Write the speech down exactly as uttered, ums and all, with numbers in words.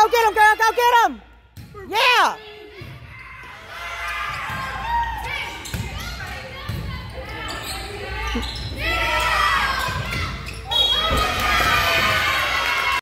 Go get him, girl. Go get him. Yeah. Thank you.